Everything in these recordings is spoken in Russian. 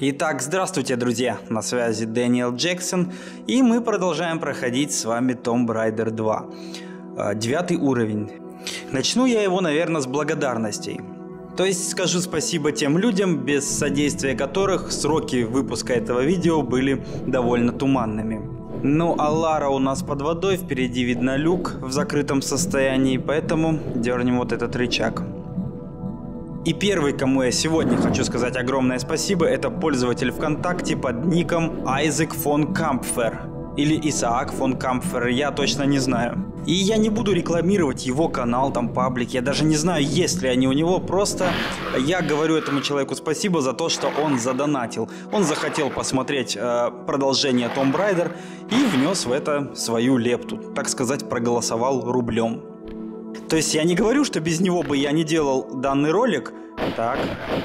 Итак, здравствуйте, друзья! На связи Дэниел Джексон, и мы продолжаем проходить с вами Tomb Raider 2. 9 уровень. Начну я его, наверное, с благодарностей. То есть скажу спасибо тем людям, без содействия которых сроки выпуска этого видео были довольно туманными. Ну а Лара у нас под водой, впереди видно люк в закрытом состоянии, поэтому дернем вот этот рычаг. И первый, кому я сегодня хочу сказать огромное спасибо, это пользователь ВКонтакте под ником Айзек фон Кампфер. Или Исаак фон Кампфер, я точно не знаю. И я не буду рекламировать его канал, там паблик, я даже не знаю, есть ли они у него, просто я говорю этому человеку спасибо за то, что он задонатил. Он захотел посмотреть продолжение Tomb Raider и внес в это свою лепту, так сказать, проголосовал рублем. То есть я не говорю, что без него бы я не делал данный ролик. Так.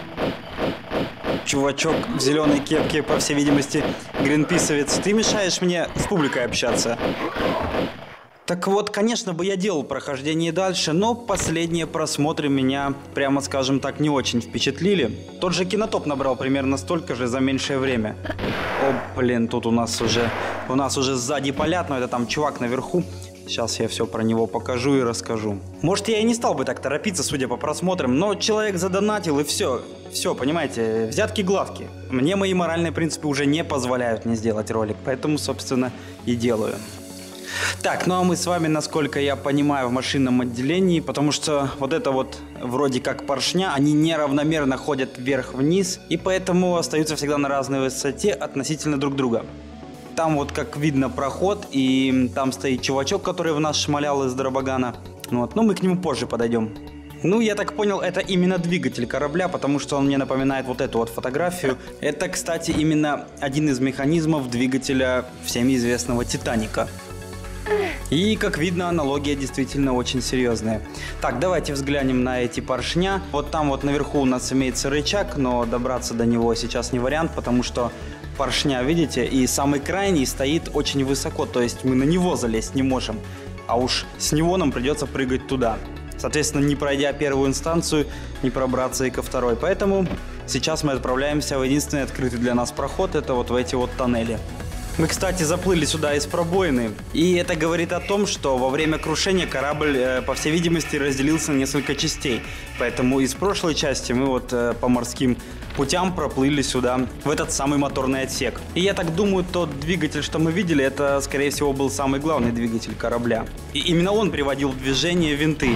Чувачок в зеленой кепке, по всей видимости, гринписовец. Ты мешаешь мне с публикой общаться. Так вот, конечно бы я делал прохождение дальше, но последние просмотры меня, прямо скажем так, не очень впечатлили. Тот же Кинотоп набрал примерно столько же за меньшее время. О, блин, тут у нас уже сзади палят, но это там чувак наверху. Сейчас я все про него покажу и расскажу. Может, я и не стал бы так торопиться, судя по просмотрам, но человек задонатил и все, понимаете, взятки гладкие. Мне мои моральные принципы уже не позволяют мне сделать ролик, поэтому, собственно, и делаю. Так, ну а мы с вами, насколько я понимаю, в машинном отделении, потому что вот это вот вроде как поршня, они неравномерно ходят вверх-вниз, и поэтому остаются всегда на разной высоте относительно друг друга. Там вот, как видно, проход, и там стоит чувачок, который в нас шмалял из дробогана. Вот. Но мы к нему позже подойдем. Ну, я так понял, это именно двигатель корабля, потому что он мне напоминает вот эту вот фотографию. Это, кстати, именно один из механизмов двигателя всеми известного Титаника. И, как видно, аналогия действительно очень серьезная. Так, давайте взглянем на эти поршня. Вот там вот наверху у нас имеется рычаг, но добраться до него сейчас не вариант, потому что поршня, видите, и самый крайний стоит очень высоко, то есть мы на него залезть не можем, а уж с него нам придется прыгать туда. Соответственно, не пройдя первую инстанцию, не пробраться и ко второй. Поэтому сейчас мы отправляемся в единственный открытый для нас проход, это вот в эти вот тоннели. Мы, кстати, заплыли сюда из пробоины, и это говорит о том, что во время крушения корабль, по всей видимости, разделился на несколько частей. Поэтому из прошлой части мы вот по морским путям проплыли сюда, в этот самый моторный отсек. И я так думаю, тот двигатель, что мы видели, это, скорее всего, был самый главный двигатель корабля. И именно он приводил в движение винты.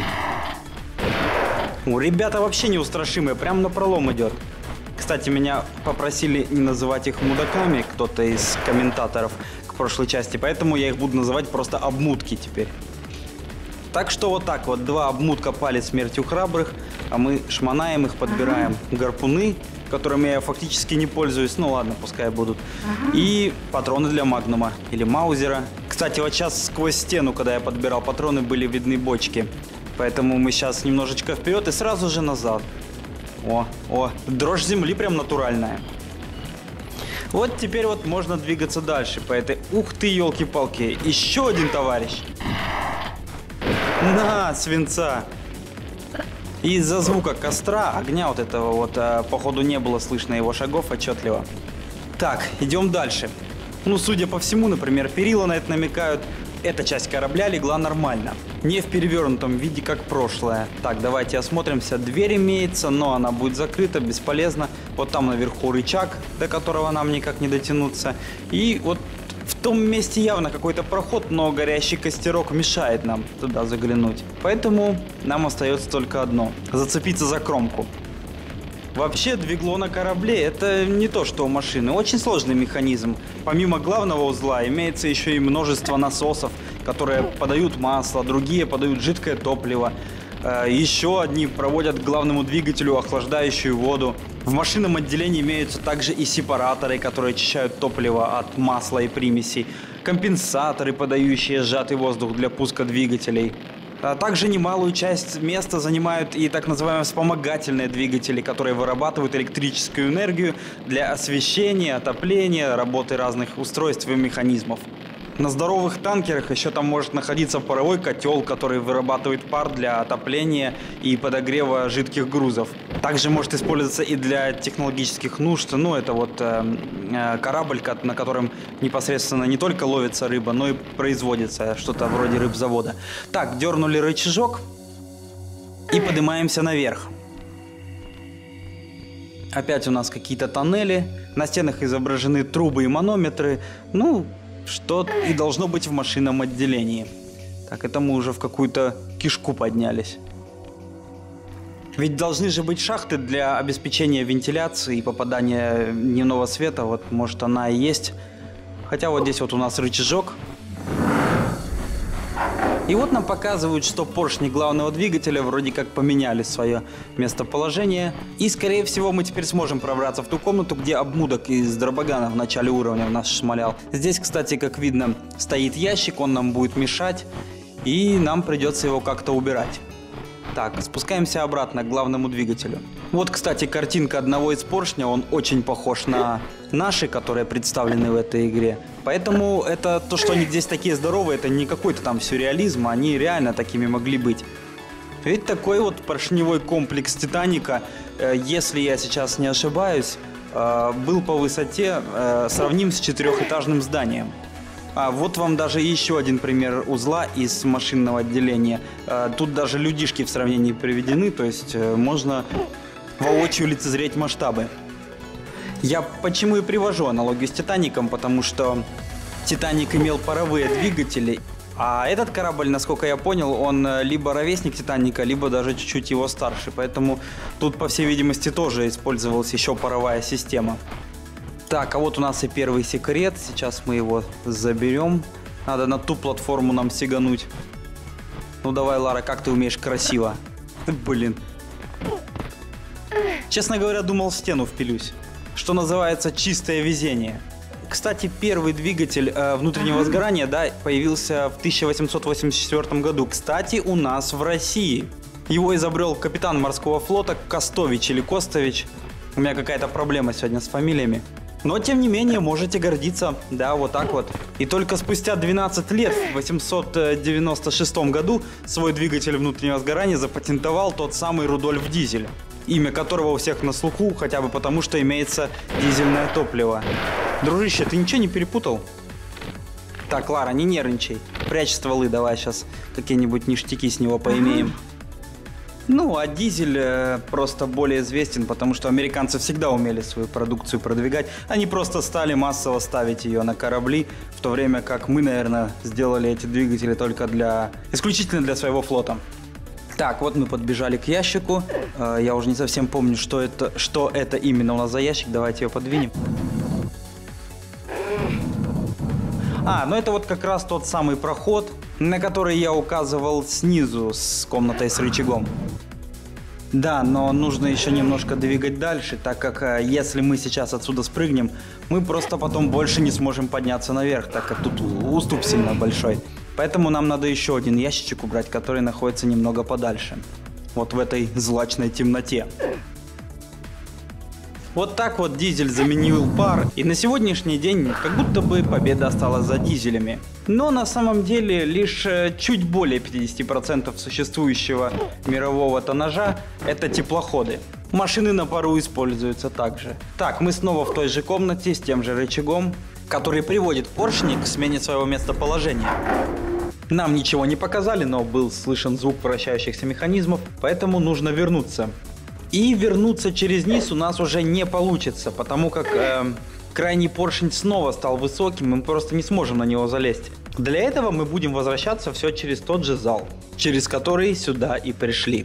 Ребята вообще неустрашимые, прям напролом идет. Кстати, меня попросили не называть их мудаками, кто-то из комментаторов к прошлой части, поэтому я их буду называть просто обмутки теперь. Так что вот так вот, два обмутка пали смертью храбрых, а мы шмонаем их, подбираем гарпуны, которыми я фактически не пользуюсь, ну ладно, пускай будут, и патроны для магнума или маузера. Кстати, вот сейчас сквозь стену, когда я подбирал патроны, были видны бочки, поэтому мы сейчас немножечко вперед и сразу же назад. О, дрожь земли прям натуральная. Вот теперь вот можно двигаться дальше по этой... Ух ты, елки-палки, еще один товарищ. На, свинца. Из-за звука костра, огня вот этого вот, походу, не было слышно его шагов отчетливо. Так, идем дальше. Ну, судя по всему, например, перила на это намекают. Эта часть корабля легла нормально, не в перевернутом виде, как прошлое. Так, давайте осмотримся. Дверь имеется, но она будет закрыта, бесполезно. Вот там наверху рычаг, до которого нам никак не дотянуться. И вот в том месте явно какой-то проход, но горящий костерок мешает нам туда заглянуть. Поэтому нам остается только одно – зацепиться за кромку. Вообще, двигло на корабле – это не то, что у машины. Очень сложный механизм. Помимо главного узла имеется еще и множество насосов, которые подают масло, другие подают жидкое топливо. Еще одни проводят к главному двигателю охлаждающую воду. В машинном отделении имеются также и сепараторы, которые очищают топливо от масла и примесей. Компенсаторы, подающие сжатый воздух для пуска двигателей. А также немалую часть места занимают и так называемые вспомогательные двигатели, которые вырабатывают электрическую энергию для освещения, отопления, работы разных устройств и механизмов. На здоровых танкерах еще там может находиться паровой котел, который вырабатывает пар для отопления и подогрева жидких грузов. Также может использоваться и для технологических нужд. Ну, это вот корабль, на котором непосредственно не только ловится рыба, но и производится что-то вроде рыбзавода. Так, дернули рычажок и поднимаемся наверх. Опять у нас какие-то тоннели. На стенах изображены трубы и манометры. Ну, что и должно быть в машинном отделении. Так, это мы уже в какую-то кишку поднялись. Ведь должны же быть шахты для обеспечения вентиляции и попадания дневного света. Вот, может, она и есть. Хотя вот здесь вот у нас рычажок. И вот нам показывают, что поршни главного двигателя вроде как поменяли свое местоположение. И, скорее всего, мы теперь сможем пробраться в ту комнату, где обмудок из дробогана в начале уровня в нас шмалял. Здесь, кстати, как видно, стоит ящик, он нам будет мешать. И нам придется его как-то убирать. Так, спускаемся обратно к главному двигателю. Вот, кстати, картинка одного из поршня, он очень похож на наши, которые представлены в этой игре. Поэтому это то, что они здесь такие здоровые, это не какой-то там сюрреализм, они реально такими могли быть. Ведь такой вот поршневой комплекс Титаника, если я сейчас не ошибаюсь, был по высоте сравним с четырехэтажным зданием. А вот вам даже еще один пример узла из машинного отделения. Тут даже людишки в сравнении приведены, то есть можно воочию лицезреть масштабы. Я почему и привожу аналогию с Титаником, потому что Титаник имел паровые двигатели, а этот корабль, насколько я понял, он либо ровесник Титаника, либо даже чуть-чуть его старше. Поэтому тут, по всей видимости, тоже использовалась еще паровая система. Так, а вот у нас и первый секрет. Сейчас мы его заберем. Надо на ту платформу нам сигануть. Ну давай, Лара, как ты умеешь красиво. Блин. Честно говоря, думал, в стену впилюсь. Что называется, чистое везение. Кстати, первый двигатель внутреннего сгорания, да, появился в 1884 году. Кстати, у нас в России. Его изобрел капитан морского флота Костович или Костович. У меня какая-то проблема сегодня с фамилиями. Но, тем не менее, можете гордиться. Да, вот так вот. И только спустя 12 лет, в 1896 году, свой двигатель внутреннего сгорания запатентовал тот самый Рудольф Дизель. Имя которого у всех на слуху, хотя бы потому, что имеется дизельное топливо. Дружище, ты ничего не перепутал? Так, Лара, не нервничай. Прячь стволы, давай сейчас какие-нибудь ништяки с него поимеем. Ну, а дизель просто более известен, потому что американцы всегда умели свою продукцию продвигать. Они просто стали массово ставить ее на корабли, в то время как мы, наверное, сделали эти двигатели только исключительно для своего флота. Так, вот мы подбежали к ящику. Я уже не совсем помню, что это именно у нас за ящик. Давайте его подвинем. Ну это вот как раз тот самый проход, на который я указывал снизу с комнатой с рычагом. Да, но нужно еще немножко двигать дальше, так как если мы сейчас отсюда спрыгнем, мы просто потом больше не сможем подняться наверх, так как тут уступ сильно большой. Поэтому нам надо еще один ящичек убрать, который находится немного подальше. Вот в этой злачной темноте. Вот так вот дизель заменил пар, и на сегодняшний день как будто бы победа осталась за дизелями. Но на самом деле лишь чуть более 50% существующего мирового тоннажа это теплоходы. Машины на пару используются также. Так, мы снова в той же комнате с тем же рычагом, который приводит поршни к смене своего местоположения. Нам ничего не показали, но был слышен звук вращающихся механизмов, поэтому нужно вернуться. И вернуться через низ у нас уже не получится, потому как крайний поршень снова стал высоким, и мы просто не сможем на него залезть. Для этого мы будем возвращаться все через тот же зал, через который сюда и пришли.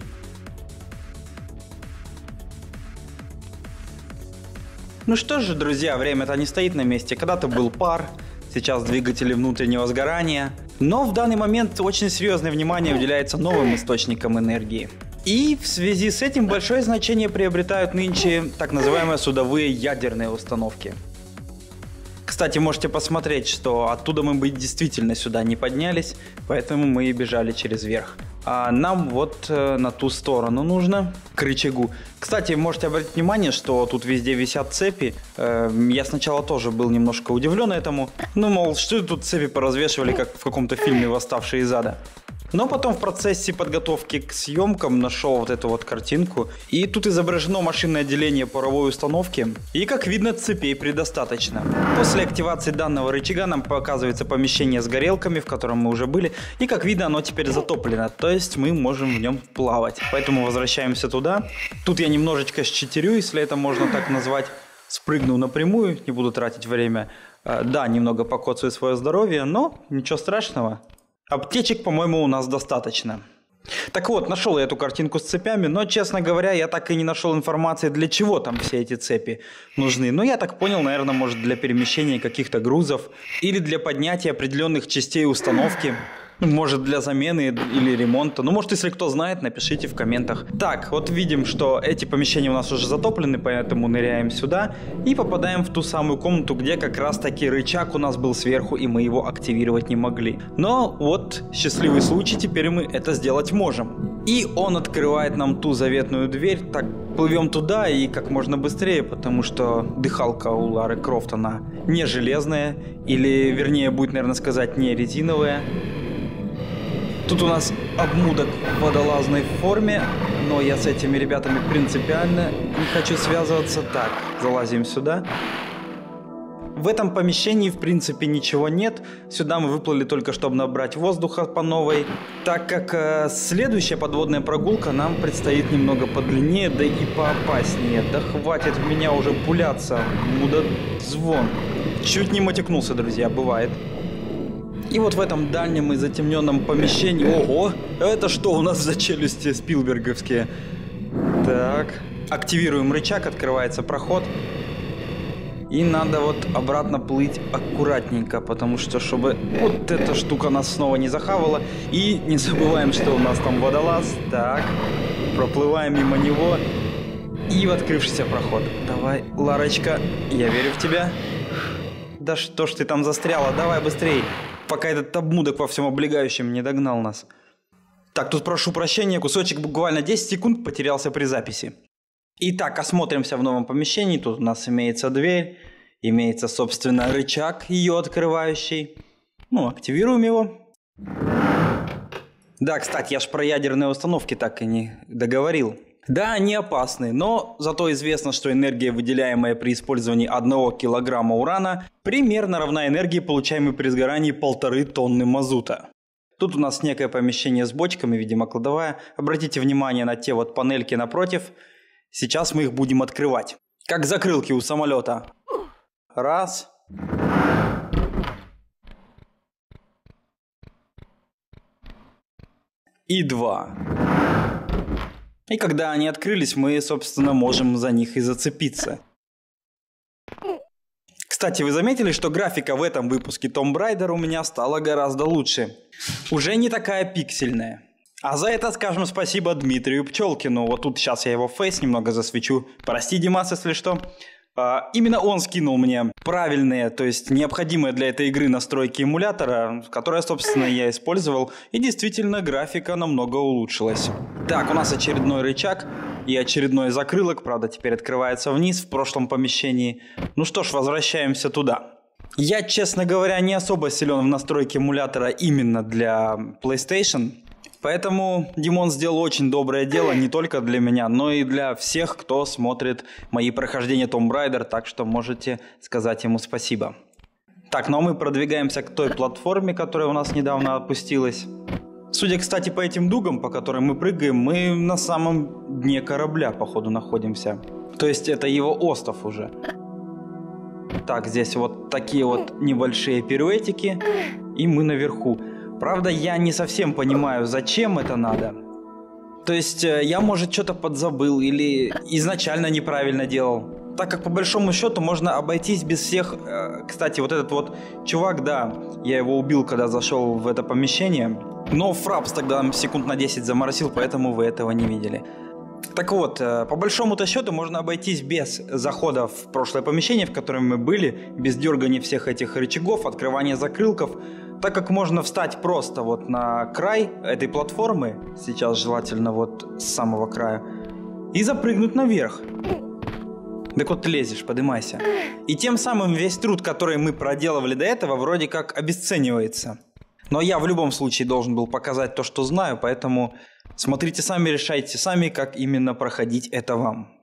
Ну что же, друзья, время-то не стоит на месте. Когда-то был пар, сейчас двигатели внутреннего сгорания. Но в данный момент очень серьезное внимание уделяется новым источникам энергии. И в связи с этим большое значение приобретают нынче так называемые судовые ядерные установки. Кстати, можете посмотреть, что оттуда мы бы действительно сюда не поднялись, поэтому мы и бежали через верх. А нам вот на ту сторону нужно, к рычагу. Кстати, можете обратить внимание, что тут везде висят цепи. Я сначала тоже был немножко удивлен этому. Ну, мол, что тут цепи поразвешивали, как в каком-то фильме «Восставшие из ада». Но потом в процессе подготовки к съемкам нашел вот эту вот картинку. И тут изображено машинное отделение паровой установки. И как видно, цепей предостаточно. После активации данного рычага нам показывается помещение с горелками, в котором мы уже были. И как видно, оно теперь затоплено. То есть мы можем в нем плавать. Поэтому возвращаемся туда. Тут я немножечко считерю, если это можно так назвать. Спрыгну напрямую, не буду тратить время. Да, немного покоцаю свое здоровье, но ничего страшного. Аптечек, по-моему, у нас достаточно. Так вот, нашел я эту картинку с цепями, но, честно говоря, я так и не нашел информации, для чего там все эти цепи нужны. Но я так понял, наверное, может для перемещения каких-то грузов или для поднятия определенных частей установки. Может для замены или ремонта. Ну, может, если кто знает, напишите в комментах. Так, вот видим, что эти помещения у нас уже затоплены, поэтому ныряем сюда и попадаем в ту самую комнату, где как раз таки рычаг у нас был сверху, и мы его активировать не могли. Но вот счастливый случай, теперь мы это сделать можем. И он открывает нам ту заветную дверь. Так, плывем туда и как можно быстрее, потому что дыхалка у Лары Крофт, она не железная, или вернее будет, наверное, сказать, не резиновая. Тут у нас обмудок в водолазной форме, но я с этими ребятами принципиально не хочу связываться. Так, залазим сюда. В этом помещении, в принципе, ничего нет. Сюда мы выплыли только, чтобы набрать воздуха по новой. Так как следующая подводная прогулка нам предстоит немного подлиннее, да и поопаснее. Да хватит в меня уже пуляться. Мудозвон. Чуть не матюкнулся, друзья, бывает. И вот в этом дальнем и затемненном помещении... Ого! Это что у нас за челюсти спилберговские? Так. Активируем рычаг, открывается проход. И надо вот обратно плыть аккуратненько, потому что, чтобы вот эта штука нас снова не захавала. И не забываем, что у нас там водолаз. Так. Проплываем мимо него. И в открывшийся проход. Давай, Ларочка, я верю в тебя. Да что ж ты там застряла? Давай быстрей. Пока этот обмудок во всем облегающем не догнал нас. Так, тут прошу прощения, кусочек буквально 10 секунд потерялся при записи. Итак, осмотримся в новом помещении. Тут у нас имеется дверь, имеется, собственно, рычаг ее открывающий. Ну, активируем его. Да, кстати, я ж про ядерные установки так и не договорил. Да, они опасны, но зато известно, что энергия, выделяемая при использовании 1 килограмма урана, примерно равна энергии, получаемой при сгорании 1,5 тонны мазута. Тут у нас некое помещение с бочками, видимо, кладовая. Обратите внимание на те вот панельки напротив. Сейчас мы их будем открывать. Как закрылки у самолета. Раз. И два. И когда они открылись, мы, собственно, можем за них и зацепиться. Кстати, вы заметили, что графика в этом выпуске Tomb Raider у меня стала гораздо лучше. Уже не такая пиксельная. А за это скажем спасибо Дмитрию Пчелкину. Вот тут сейчас я его фейс немного засвечу. Прости, Димас, если что. Именно он скинул мне правильные, то есть необходимые для этой игры настройки эмулятора, которые, собственно, я использовал, и действительно графика намного улучшилась. Так, у нас очередной рычаг и очередной закрылок, правда, теперь открывается вниз в прошлом помещении. Ну что ж, возвращаемся туда. Я, честно говоря, не особо силен в настройке эмулятора именно для PlayStation. Поэтому Димон сделал очень доброе дело не только для меня, но и для всех, кто смотрит мои прохождения Tomb Raider, так что можете сказать ему спасибо. Так, ну а мы продвигаемся к той платформе, которая у нас недавно опустилась. Судя, кстати, по этим дугам, по которым мы прыгаем, мы на самом дне корабля, походу, находимся. То есть это его остов уже. Так, здесь вот такие вот небольшие пируэтики, и мы наверху. Правда, я не совсем понимаю, зачем это надо. То есть я, может, что-то подзабыл или изначально неправильно делал. Так как по большому счету можно обойтись без всех... Кстати, вот этот вот чувак, да, я его убил, когда зашел в это помещение. Но фрапс тогда секунд на 10 заморосил, поэтому вы этого не видели. Так вот, по большому-то счету можно обойтись без захода в прошлое помещение, в котором мы были, без дергания всех этих рычагов, открывания закрылков, так как можно встать просто вот на край этой платформы, сейчас желательно вот с самого края, и запрыгнуть наверх. Так вот ты лезешь, поднимайся. И тем самым весь труд, который мы проделывали до этого, вроде как обесценивается. Но я в любом случае должен был показать то, что знаю, поэтому смотрите сами, решайте сами, как именно проходить это вам.